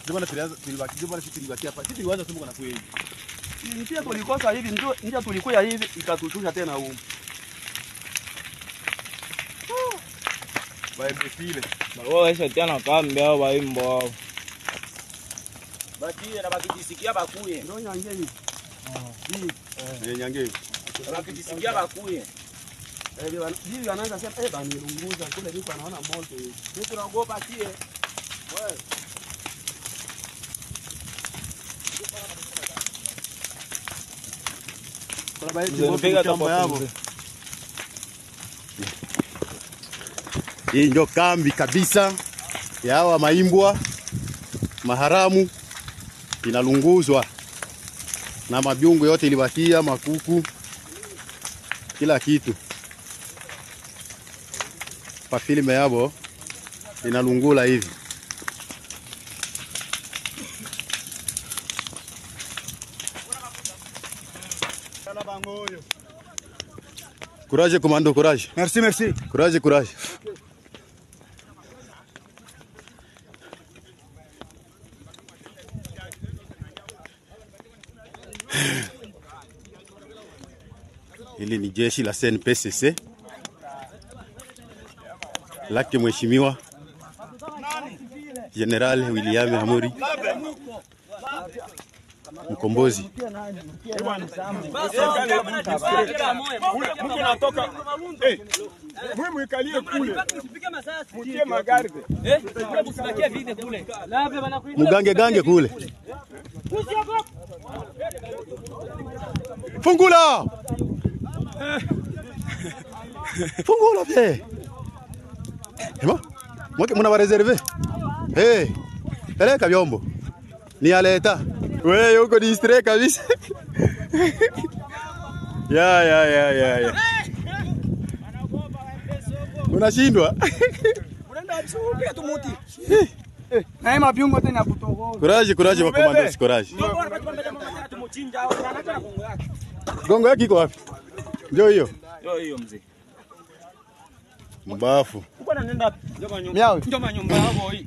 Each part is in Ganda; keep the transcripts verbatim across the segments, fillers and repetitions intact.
Ndio tulianza tulibaki ndio sisi tulibaki hapa. Sisi tulianza sema kuna kweli. Ni pia tulikosa hivi ndio ndio tulikuwa hivi ikatutusha tena huko. Bye befile. Wao hizo tena kambe au baimbo. Baki na bakijisikia bakuye. Ndio nyange hivi. Ah. Hii. Nyange hivi. Bakijisikia bakuye. Eh hivi anaanza sema eh bani lunguza kule niko anaona moto hivi. Sisi tunaogopa kie. Wewe. Kwa baadhi tumepiga tapo yao. Hii ndio kambi kabisa ya hawa maimbwa maharamu, inalunguzwa na mabyungu yote ilibakia, makuku, kila kitu. Pa filme yabo inalungula hivi. Courage commando, courage. Merci merci. Courage, courage. Hili ni jeshi la C N P C C lake mheshimiwa General William Hamuri Mkombozi. Mungu natoka. Eh. Mwe mwikalie kule. Mtie magarde. Eh? Msibakie vide kule. Mugange gange kule. Fungula! Fungula pe. Ema? Mwake muna reserve. Eh. Peleka vyombo. Ni aleta. Wewe uko distre kabisa. Ya ya ya ya ya. Unashindwa. Unaenda chupi tu muti. Na ema byungo tena kutoka. Courage, courage wa commander, courage. Gongo yake iko wapi? Ndio hiyo. Ndio hiyo mzee. Mbafu. Uko nenda wapi? Miao. Ndio manyumba yao hii.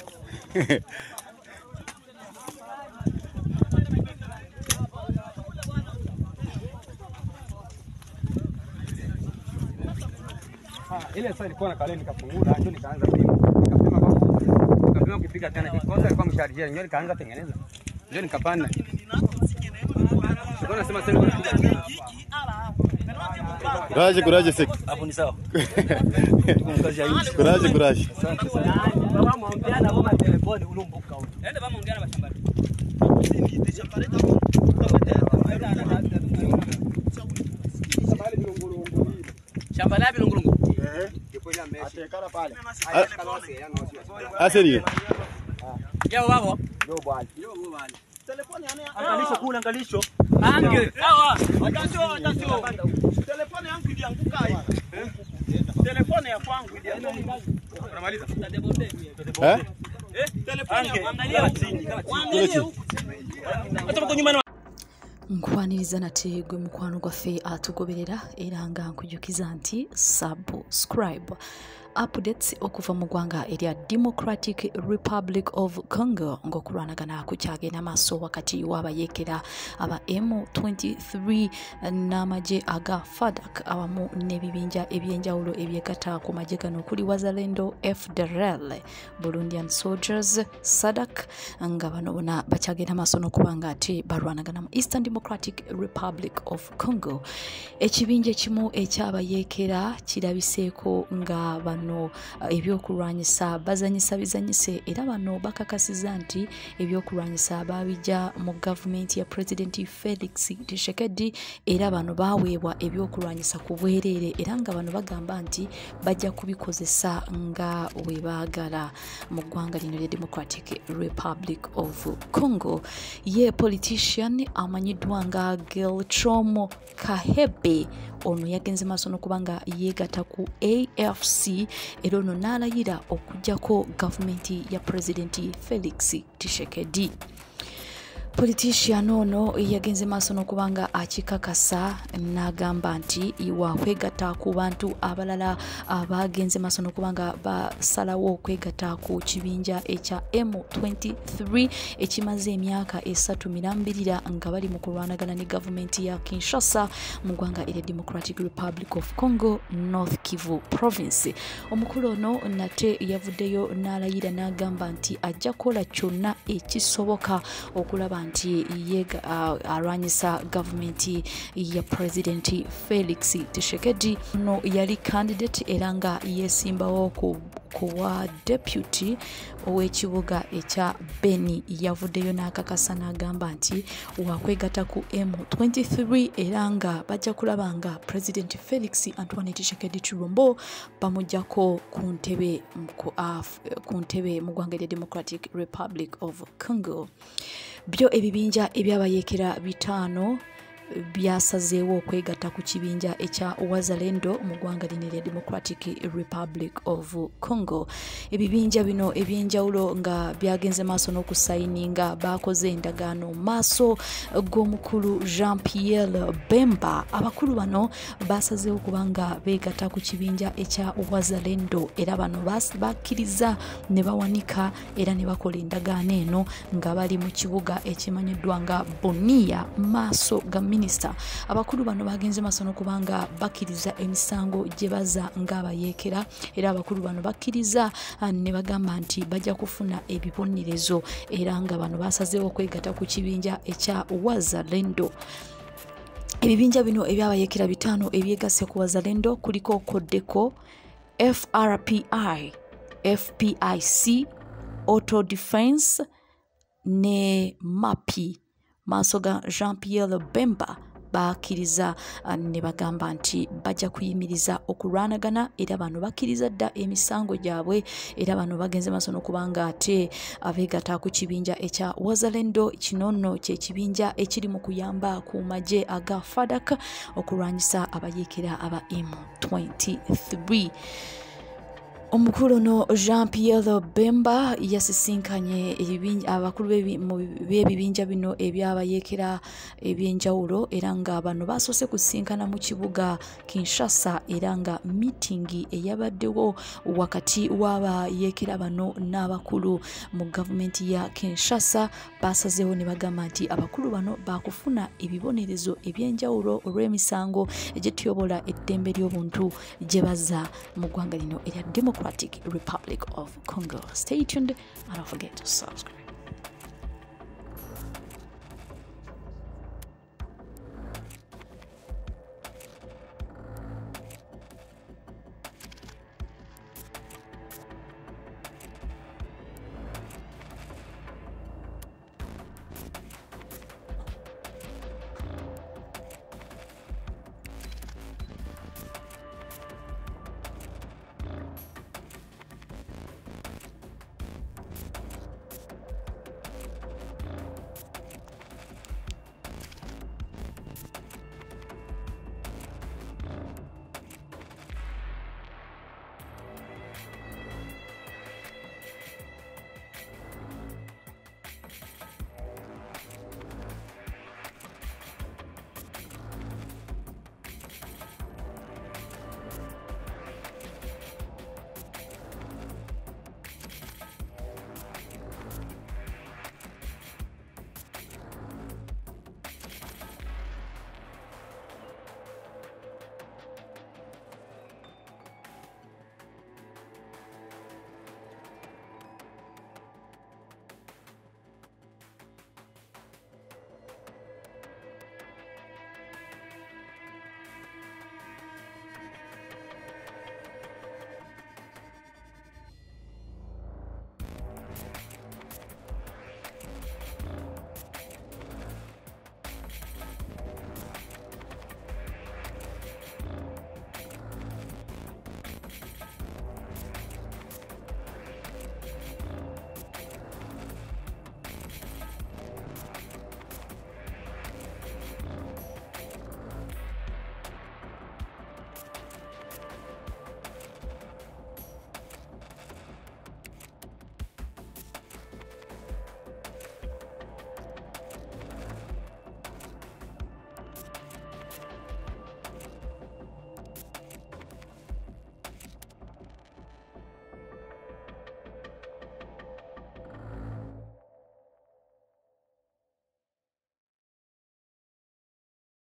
Ile sasa ilikuwa na kalenda nikafungula ndio nikaanza pima. Nikapima kwa nikapima ukipiga tena kikosa ilikuwa msharjia ndio nikaanza tengeneza. Ndio nikapanda. Sio nasema sasa Courage, courage sek. Hapo ni sawa. Courage, courage. Asante sana. Baba muongeana kama telefoni ulumbuka huko. Ende baba muongeana mashambani. Shamba la bilungulungu. eh kipoja meshi. Atekala pale. Aseni. Yao babo. Ndio bwana. Yo bwana. Telefoni yana Angalisho kula angalisho. Ange. Sawa. Atasio atasio. telefoni yangu ilianguka hivi. Telefoni ya kwangu ilianguka. Unamaliza? Eh? Eh, telefoni angalia chini. Angalia huko. Hata kwa nyuma Nkwaniriza nategwe mukwano gwa fe atugoberera eranga nkujukiza nti subscribe updates okuva mu gwanga erya Democratic Republic of Congo ngo kuranagana kucyage namaso wakati wabayekera aba M twenty-three namaje aga FARDC abamu nebibinja ebyenjawulo ebyekata ku majegano kuli Wazalendo F D R L Burundian Soldiers S A D C nga banobona bacyage namaso no kubanga ati barwanagana mu Eastern Democratic Republic of Congo ekibinje kimu ekyabayekera kirabiseko nga bano ebyokulwanyisa bazanyisa bizanyise era bano bakakasiza nti ebyokulwanyisa babija mu government ya President Felix Tshisekedi era bano baweebwa ebyokulwanyisa ku bwerere era nga bano bagamba nti bajja kubikozesa nga webaagala mu ggwanga lino lya Democratic Republic of Congo. Ye politician amanyiddwa nga Geltrom Kahebe ono yagenze maaso n'okubanga yeegata ku A F C era ono n'alayira okujjako gavumenti ya President Felix Tshisekedi. politician ono yagenze maaso n'okubanga akikakasa n'agamba nti wakwegatta ku bantu abalala abagenze maaso n'okubanga basalawo okwegatta ku kibinja ekya M twenty-three ekimaze emyaka esatu mirambirira nga bali mu kulwanagana ne gavumenti ya Kinshasa mu ggwanga erya Democratic Republic of Congo, North Kivu province. Omukulu ono nate yavuddeyo n'alayira n'agamba nti ajja kukola kyonna ekisoboka okulaba nti yega uh, arwanyisa gavumenti ya President Felix Tshisekedi no yali candidate era nga yesimbawo ku kuwa deputy ow'ekibuga ekya Beni. Yavuddeyo n'akakasa n'agamba nti wakwegatta ku M twenty-three era nga bajja kulaba nga President Felix Antoine Tshisekedi Tshilombo bamujjako ku ntebe ku ntebe mu ggwanga erya Democratic Republic of Congo. Byo ebibinja ebyabayekera bitaano byasazeewo okwegatta ku kibinja ekya Wazalendo mu ggwanga lino erya Democratic Republic of Congo. Ebibinja bino ebyenjawulo nga byagenze maaso n'okusayininga bakoze endagaano maaso g'omukulu Jean Pierre Bemba. Abakulu bano basazeewo kubanga beegatta ku kibinja ekya Wazalendo era bano bakkiriza ne bawanika era ne bakola endagaano eno nga bali mu kibuga ekimanyiddwa nga Bunia maaso ga Minister. Abakulu bano bagenze maaso n'okubanga bakkiriza emisango gye baza ng'abayeekera era abakulu bano bakkiriza ne bagamba nti bajja kufuna ebibonerezo era nga bano basazeewo okwegatta ku kibinja ekya Wazalendo. Ebibinja bino ebyabayeekera bitaano ebyegasse ku Wazalendo kuliko Codeco, F R P I, F P I C, Auto Defense ne MAPI. Maaso ga Jean Pierre Bemba bakkiriza ne bagamba nti bajja kuyimiriza okulwanagana era bano bakkiriza dda emisango gyabwe era bano bagenze maaso n'okubanga ate abeegatta ku kibinja ekya Wazalendo. Kino nno kye kibinja ekiri mu kuyamba ku magye aga F A D C okulwanyisa abayeekera aba M twenty-three. Omukulu no Jean Pierre Bemba yasisinkanye abakulu b'ebibinja bino ebyabayeekera ebyenjawulo era nga bano basoose kusinkana mu kibuga Kinshasa era nga meeting eyabaddewo wakati w'abayeekera bano n'abakulu mu gavumenti ya Kinshasa basazeewo ne bagamba nti abakulu bano bakufuna ebibonerezo ebyenjawulo olw'emisango egyetyobola eddembe ly'obuntu gye baza mu ggwanga lino erya Democratic Republic of Congo. Stay tuned and don't forget to subscribe.